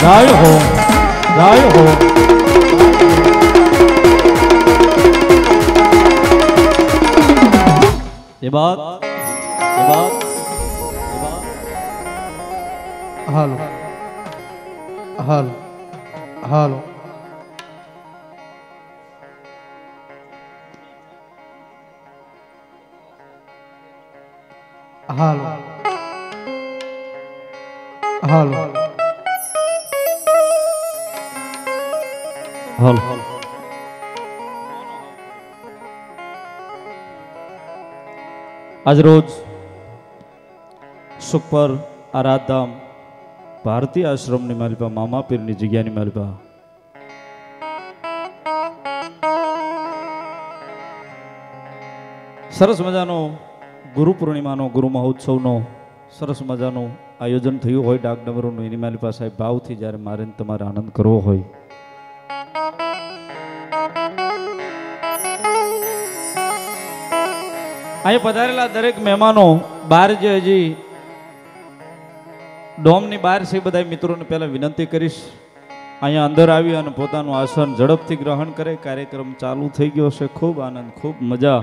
જય હો જય હો ये बात હાલો હાલો હાલો હાલો હાલો હાલ આજ રોજ સુખપર આરાધામ ભારતીય આશ્રમની માલિપા મામા પીરની જગ્યાની માલિપા સરસ મજાનો ગુરુ પૂર્ણિમાનો ગુરુ મહોત્સવનો સરસ મજાનું આયોજન થયું હોય ડાક ડમરૂનું એની માલિપા સાહેબ ભાવથી જ્યારે મારે તમારે આનંદ કરવો હોય અહીં પધારેલા દરેક મહેમાનો બહાર જે હજી ડોમની બહાર છે બધા મિત્રોને પહેલા વિનંતી કરીશ અહીંયા અંદર આવી અને પોતાનું આસન ઝડપથી ગ્રહણ કરે. કાર્યક્રમ ચાલુ થઈ ગયો છે. ખૂબ આનંદ, ખૂબ મજા.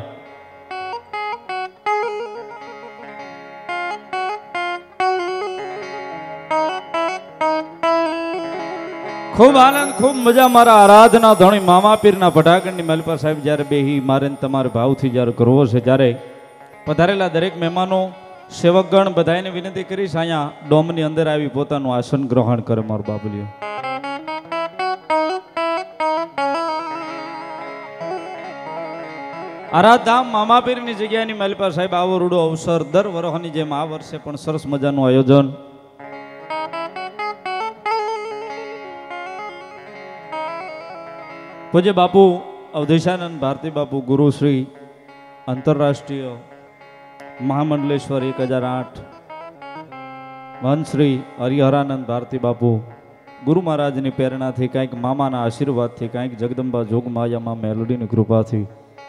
ખૂબ આનંદ, ખૂબ મજા. મારા આરાધના ધણી મામા પીરના ભટાકણની મલપા સાહેબ જ્યારે બેહી મારે તમારે ભાવથી જ્યારે કરવો છે, જ્યારે પધારેલા દરેક મહેમાનો સેવકગણ બધાને વિનંતી કરીશ અહીંયા ડોમની અંદર આવી પોતાનું આસન ગ્રહણ કરે. મારો બાબલિયો આરાધામ મામા પીરની જગ્યાની મલપા સાહેબ આવો રૂડો અવસર દર વર્ષની જેમ આ વર્ષે પણ સરસ મજાનું આયોજન. પૂજ્ય બાપુ અવધેશાનંદ ભારતી બાપુ ગુરુ શ્રી આંતરરાષ્ટ્રીય મહામંડલેશ્વર 1008 મહંત શ્રી હરિહરાનંદ ભારતી બાપુ ગુરુ મહારાજની પ્રેરણાથી, કંઈક મામાના આશીર્વાદથી, કંઈક જગદંબા જોગમાયામાં મેલોડીની કૃપાથી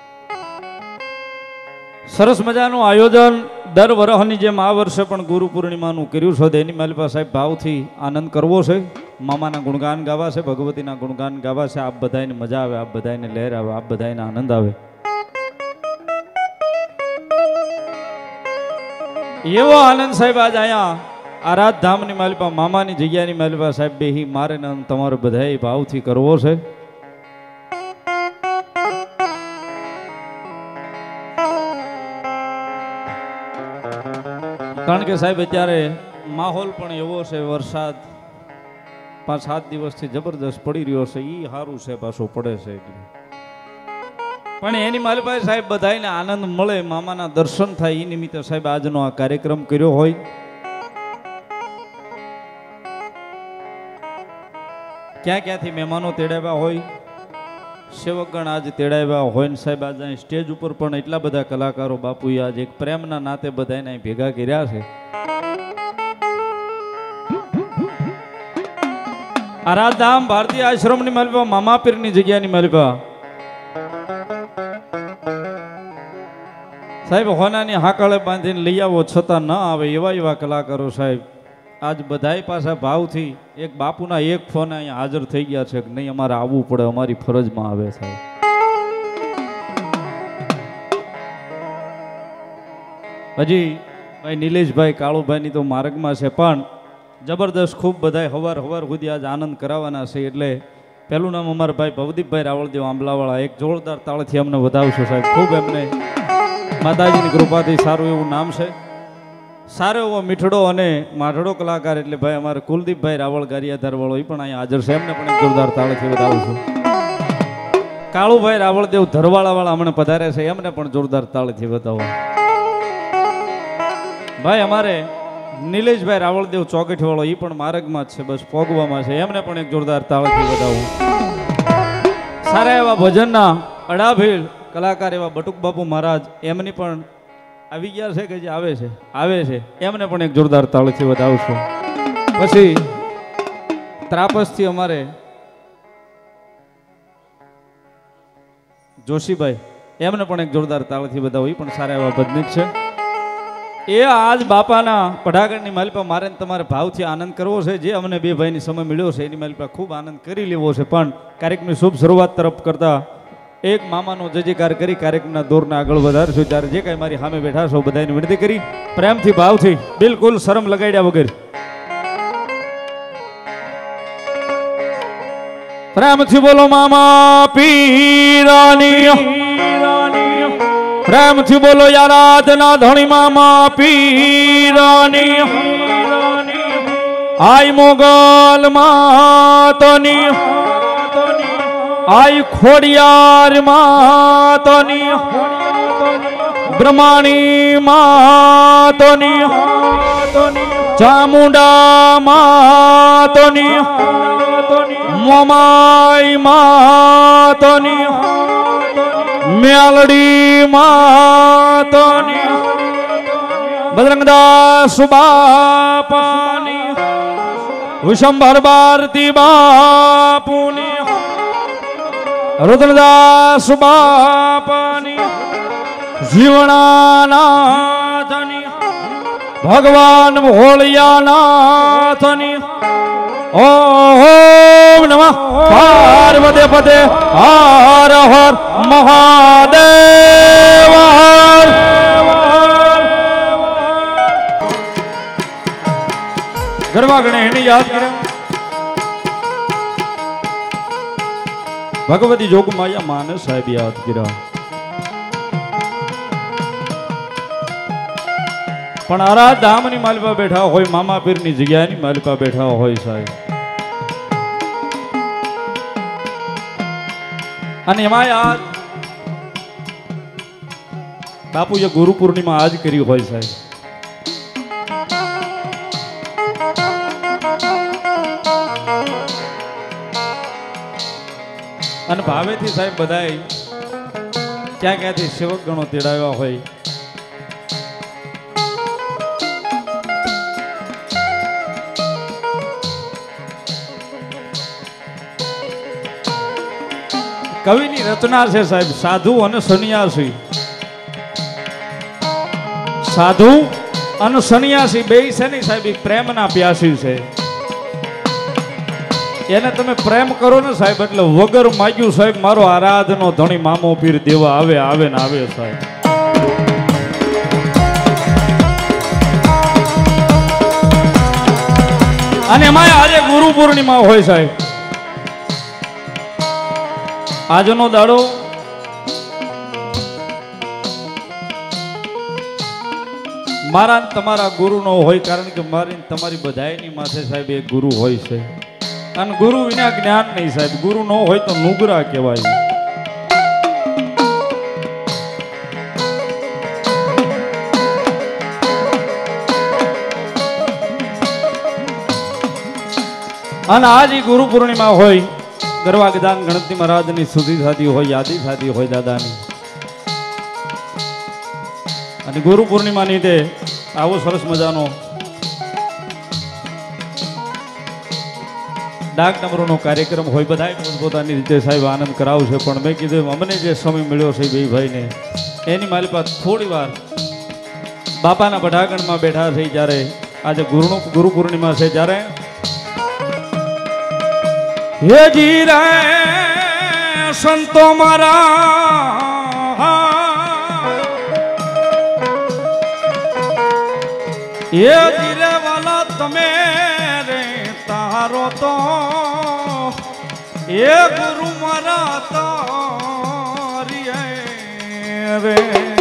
સરસ મજાનું આયોજન દર વર્ષની જેમ આ વર્ષે પણ ગુરુ પૂર્ણિમાનું કર્યું છે. એની માલિપા સાહેબ ભાવથી આનંદ કરવો છે. મામાના ગુણગાન ગાવા છે, ભગવતીના ગુણગાન ગાવા છે. આપ બધાને મજા આવે, આપ બધાને લહેર આવે, આપ બધાને આનંદ આવે. એવો આનંદ સાહેબ આજ અહીંયા આરાધધામની માલિપા મામાની જગ્યાની માલિપા સાહેબ બેહી મારે ને તમારે બધાએ ભાવથી કરવો છે. કારણ કે સાહેબ અત્યારે માહોલ પણ એવો છે, વરસાદ 5-7 દિવસથી જબરદસ્ત પડી રહ્યો છે. એ સારું છે, પાછો પડે છે એટલે. પણ એની માલિપા સાહેબ બધાને આનંદ મળે, મામાના દર્શન થાય, એ નિમિત્તે સાહેબ આજનો આ કાર્યક્રમ કર્યો હોય. ક્યાં ક્યાંથી મહેમાનો તેડાવ્યા હોય, સેવકગણ આજ તેડાવ્યા હોય ને સાહેબ આજે અહીં સ્ટેજ ઉપર પણ એટલા બધા કલાકારો બાપુએ આજ એક પ્રેમના નાતે બધાને અહીં ભેગા કર્યા છે. આરાધધામ ભારતીય આશ્રમની માલિપા મામા પીરની જગ્યાની માલિપા સાહેબ હોનાની હાકળે બાંધીને લઈ આવો છતાં ન આવે એવા એવા કલાકારો સાહેબ આજ બધાય પાછા ભાવથી એક બાપુના એક ફોન અહીંયા હાજર થઈ ગયા છે કે નહીં અમારે આવવું પડે, અમારી ફરજમાં આવે સાહેબ. હજી ભાઈ નિલેશભાઈ કાળુભાઈની તો માર્ગમાં છે, પણ જબરદસ્ત ખૂબ બધા હવાર સુધી આજ આનંદ કરાવવાના છે. એટલે પહેલું નામ અમારા ભાઈ ભવદીપભાઈ રાવળદેવ આંબલાવાળા, એક જોરદાર તાળથી અમને વધાવશો સાહેબ. ખૂબ એમને માતાજીની કૃપાથી સારું એવું નામ છે, સારો એવો મીઠડો અને માઠડો કલાકાર. એટલે ભાઈ અમારે કુલદીપભાઈ રાવળ ગારિયાધાર વાળો એ પણ અહીંયા હાજર છે, એમને પણ એક જોરદાર તાળથી વધાવું છું. કાળુભાઈ રાવળદેવ ધરવાળા વાળા હમણાં પધારે છે, એમને પણ જોરદાર તાળથી વધાવો. ભાઈ અમારે નિલેશભાઈ રાવળદેવ ચોકઠ વાળો એ પણ માર્ગમાં જ છે, બસ પોગવામાં છે, એમને પણ એક જોરદાર તાળથી વધાવું. સારા એવા ભજનના અડાભીલ કલાકાર એવા બટુક બાપુ મહારાજ એમની પણ આવી ગયા છે કે જે આવે છે એમને પણ એક જોરદાર તાળથી વધાવશું. પછી ત્રાપસથી અમારે જોશીભાઈ, એમને પણ એક જોરદાર તાળથી વધાવો, એ પણ સારા એવા ભજનિક છે. એ આજ બાપાના પઢાગણની માલિપા મારે ને તમારે ભાવથી આનંદ કરવો છે. જે અમને બે ભાઈની સમય મળ્યો છે એની માલિપા ખૂબ આનંદ કરી લેવો છે. પણ કાર્યક્રમની શુભ શરૂઆત તરફ કરતા એક મામાનો જયજયકાર કરી કાર્યક્રમના દોરને આગળ વધારશું. ત્યારે જે કાંઈ મારી સામે બેઠા છો બધાની વિનંતી કરી પ્રેમથી ભાવથી બિલકુલ શરમ લગાડ્યા વગર પ્રેમથી બોલો મામા પીરાની, પ્રેમથી બોલો યારાધના ધણી મામા પીરાની. આઈ મોગલ માતની, આઈ ખોડિયાર માતની, બ્રહ્માણી માતની, ચામુંડા માતની, મોમાઈ માતની, મેલડી માતની, બજરંગદાસ બાપાની, વિશંભર ભારતી બાપુની, રુદ્રદાસ બાપાની, જીવણાનાથની, ભગવાન ભોળિયાનાથની. ઓમ નમઃ પાર્વતી પતે હર હર મહાદેવ. ગરબા ગણેશને યાદ કર્યા. ભગવતી જોગમાયા માને સાહેબ યાદ કર્યા. પણ આરા ધામની માલિપા બેઠા હોય, મામા પીરની જગ્યાની માલિપા બેઠા હોય સાહેબ. અને એમાં યાદ બાપુએ ગુરુ પૂર્ણિમા આજ કરી હોય સાહેબ. અને ભાવેથી સાહેબ બધાય ક્યાં ક્યાંથી સેવક ગણો તેડાવ્યા હોય. કવિની રચના છે સાહેબ સાધુ અને સન્યાસી. સાધુ અને સન્યાસી બે છે ને સાહેબ પ્રેમના પ્યાસી છે. એને તમે પ્રેમ કરો ને સાહેબ એટલે વગર માગ્યું સાહેબ મારો આરાધનો ધણી મામો પીર દેવા આવે આવે ને આવે સાહેબ. અને એમાં આજે ગુરુ પૂર્ણિમા હોય સાહેબ. આજનો દાડો મારા તમારા ગુરુનો હોય, કારણ કે મારી તમારી બધાયની માથે સાહેબ એક ગુરુ હોય છે. અને ગુરુ વિના જ્ઞાન નહીં સાહેબ. ગુરુ ન હોય તો નુગરા કહેવાય. અને આજ ગુરુ પૂર્ણિમા હોય, ગરવા ગદાન ગણપતિ મહારાજની સુધી થતી હોય, યાદી થતી હોય દાદાની. અને ગુરુ પૂર્ણિમાની તે આવો સરસ મજાનો ડાક નંબરોનો કાર્યક્રમ હોય. બધા પોતાની રીતે સાહેબ આનંદ કરાવશે. પણ મેં કીધું અમને જે સમય મળ્યો છે બે ભાઈને એની મારી પાસે થોડી વાર બાપાના પઢાગણમાં બેઠા છે. જ્યારે આજે ગુરુ પૂર્ણિમા છે, જ્યારે હે જી રે સંતો મારા એ ધીરે વાલા તમે રે તારો તો એ ગુરુ મારા તારી રે.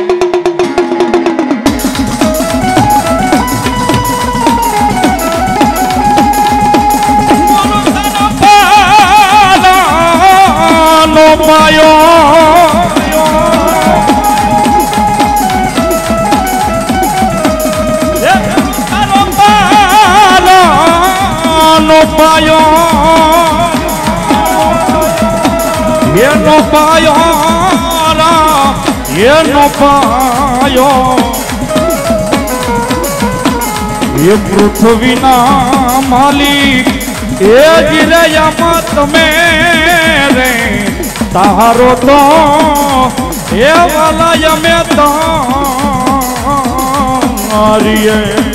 એનો પાયો એ પૃથ્વીના માલિક એ જીરયામાં તમે રે તારો તો એ વાલા અમે તારી વાલીએ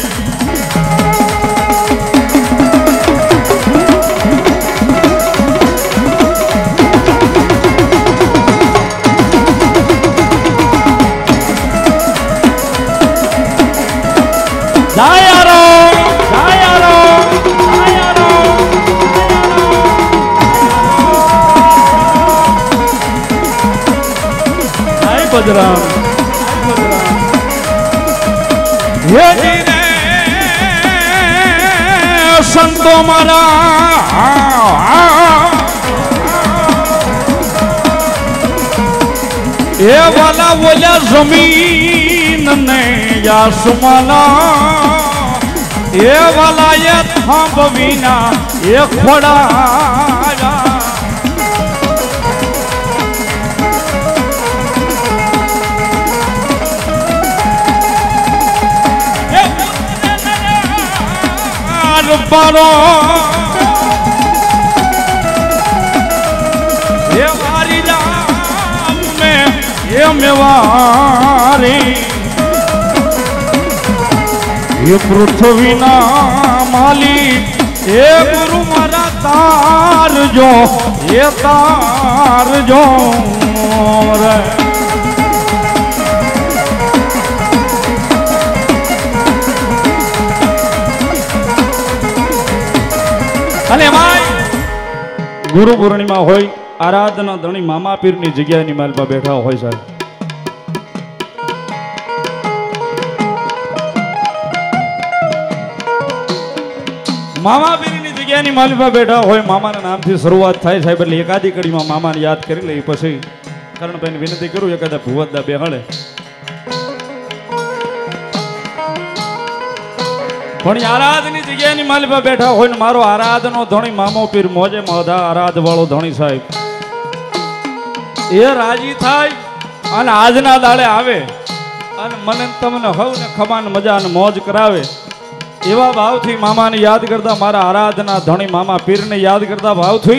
બજરામ સંતો મારા એ વાલા બોલ્યા જમીન ને આસમાના એ વાલા એ થાંભવીના એ ખોડા પારો એ મારી જામ મે એ મેવારી એ પૃથ્વીના માલિક એ ગુરુ મારા તારજો એ તારજો રે અને ભાઈ ગુરુ પૂર્ણિમા હોય આરાધના ધણી મામા પીરની જગ્યાની માલપા બેઠા હોય સાહેબ મામા પીરની જગ્યાની માલપા બેઠા હોય મામાના નામથી શરૂઆત થાય સાહેબ એટલે એકાદી કડીમાં મામાને યાદ કરી લઈ પછી કરણભાઈને વિનંતી કરું એકાદા ભુવતદા બેહાડે પણ આરાધની જગ્યાની માલિપા બેઠા હોય ને મારો આરાધનો ધણી મામો પીર મોજે મોઢા આરાધ વાળો ધણી સાહેબ એ રાજી થાય અને આજના દાડે આવે અને મને તમને હવને ખમાન મજા અને મોજ કરાવે એવા ભાવથી મામાને યાદ કરતા મારા આરાધના ધણી મામા પીરને યાદ કરતા ભાવથી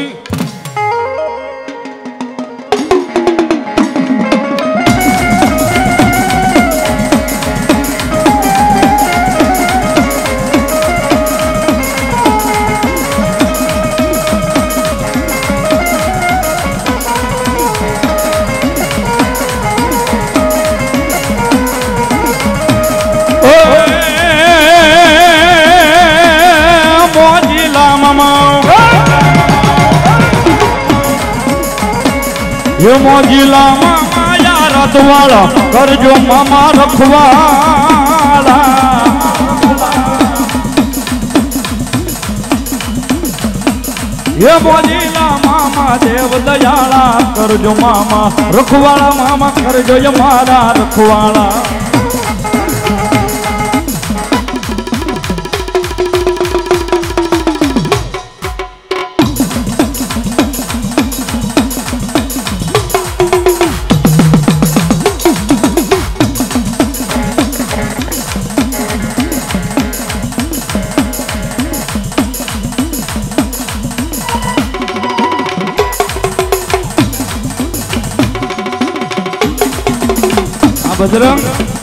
મોજીલા માયા રતવાળા કરજો મામા રખવાળા એ મોજીલા મામા દેવ દયાળા કરજો મામા રખવાળા મામા કરજો મારા રખવાળા બજરંગ